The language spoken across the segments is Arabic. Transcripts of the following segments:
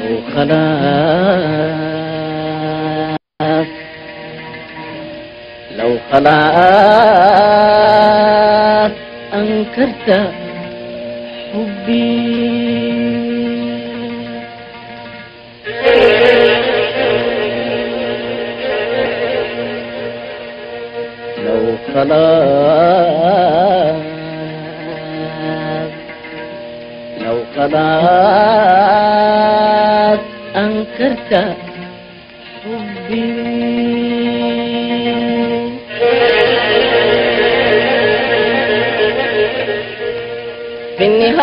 خلاص لو خلاص أنكرت حبي لو خلاص لو خلاص أنكرت حبي في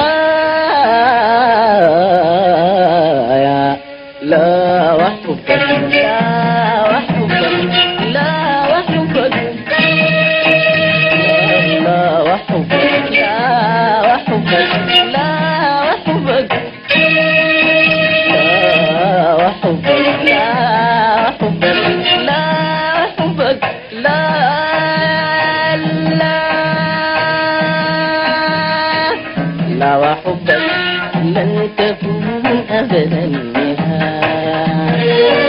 النهاية لا وحبك لا وحبك لا وحبك لا وحبك لا وحبك لا وحبك لا وحبك لا وحبك لا وحبك لا لا وحبك لن تكون أبدا نهاية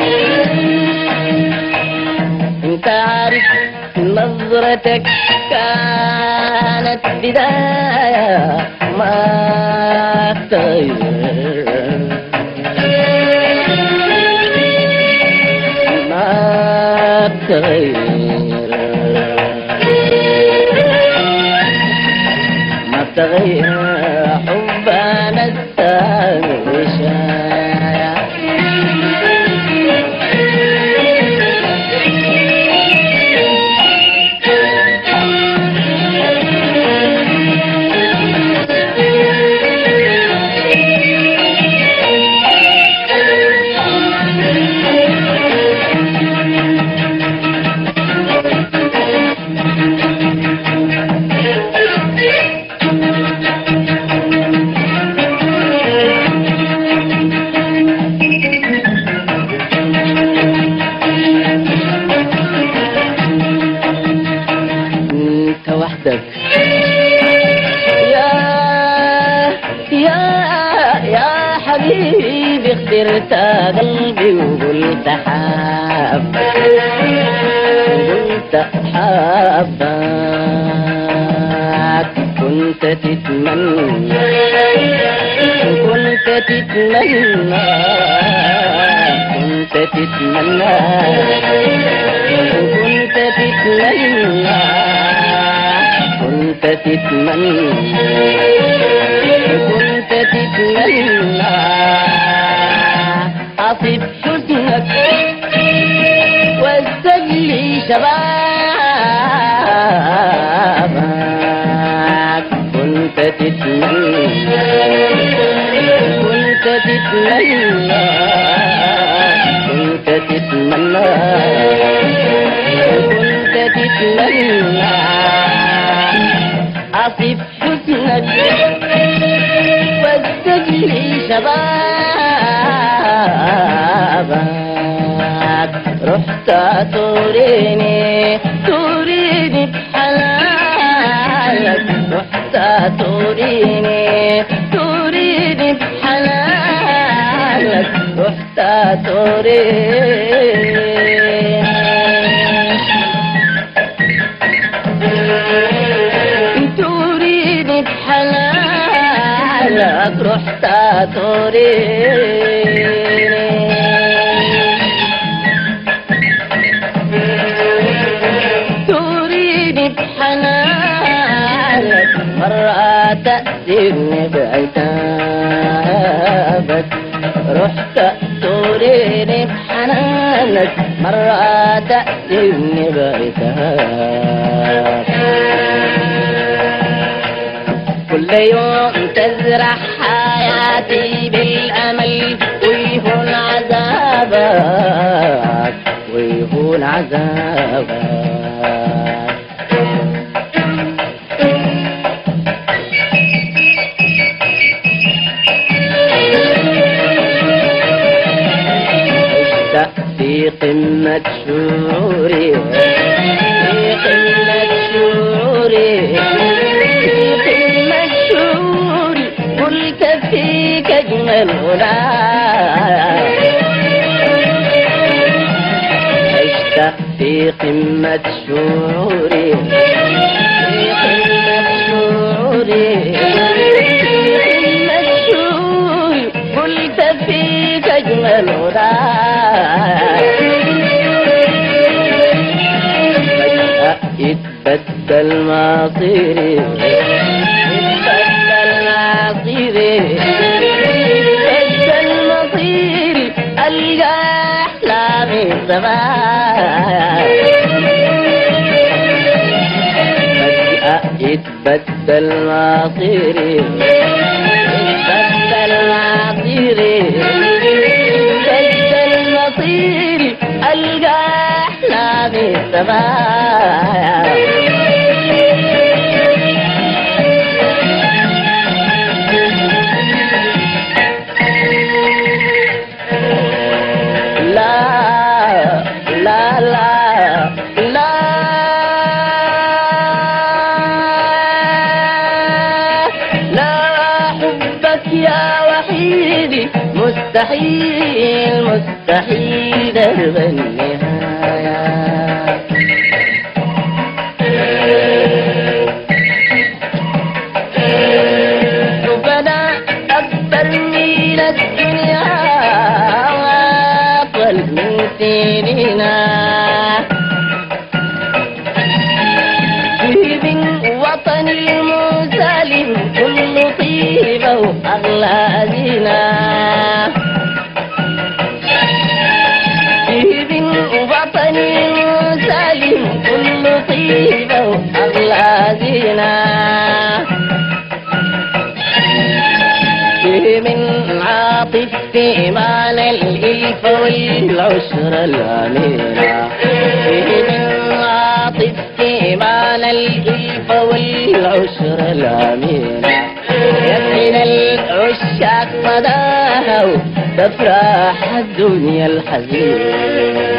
انت عارف نظرتك كانت بداية ما تغير ما تغير ما تغير حبنا الثاني وشايع وحدك يا حبيبي اخترت قلبي وقلت حابك قلت حابك كنت تتمنى كنت تتمنى كنت تتمنى كنت تتمنى كنت تتمنى كنت تتمنى أصب حزنك واستجلي شبابك كنت تتمنى كنت تتمنى كنت تتمنى كنت تتمنى أصب حزنك واستجلي شبابك رحت توريني بحلالك رحت توريني بحلالك رحت توريني بحلالك رحت توريني بحلالك مرة تأسرني بعتابك رحت توريني بحنانك مرة تأسرني بعتابك كل يوم تزرع حياتي بالأمل ويهون عذابك ويهون عذابك في قمة شعوري في قمة شعوري في قمة شعوري قلت فيك أجمل غناء قمة شعوري، في قمة شعوري، قمة شعوري، قلت فيك أجمل غناء. فجأة يتبدل مصيري، يتبدل مصيري، يتبدل مصيري، ألقى أحلامي زمان. فجأة يتبدل مصيري، يتبدل مصيري، يتبدل مصيري، ألقى أحلامي زمان. يا وحيدي مستحيل مستحيل درب النهاية. حبنا أكبر من الدنيا وأطول من سنينا، من وطن المسالم كل طيبة وأغلى زينة، من وطن المسالم كل طيبة وأغلى زينة، من عاطف في إيمان الإلف والعشرة الأمينة، من عاطف في إيمان الإلف والعشرة الأمينة، يمحن العشاق صداها وتفرح الدنيا الحزينة.